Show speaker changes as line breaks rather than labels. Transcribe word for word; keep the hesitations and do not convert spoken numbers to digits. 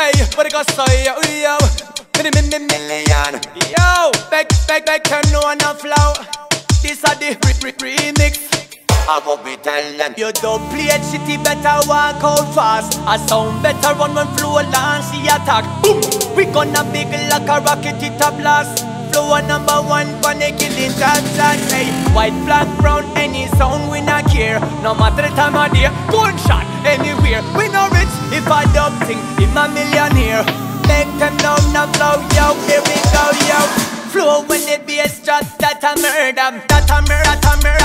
Hey, what it gonna say, yo, yo? Million, million. Yo, back, back, back, turn on the flow. This a the re re remix. I go be tellin' you don't play it shitty, better walk out fast. I sound better run when flow launch the attack. Boom, we gonna big like a rocket, it a blast. Flow number one, gonna kill it that that. Hey, white, black, brown, any sound we not care. No matter the time of day, gunshot anywhere. We no rich if I dub thing, if my millionaire. Make them know no flow, yo, here we go, yo. Flow when the bass drop, that a murder, that a murder, that a murder.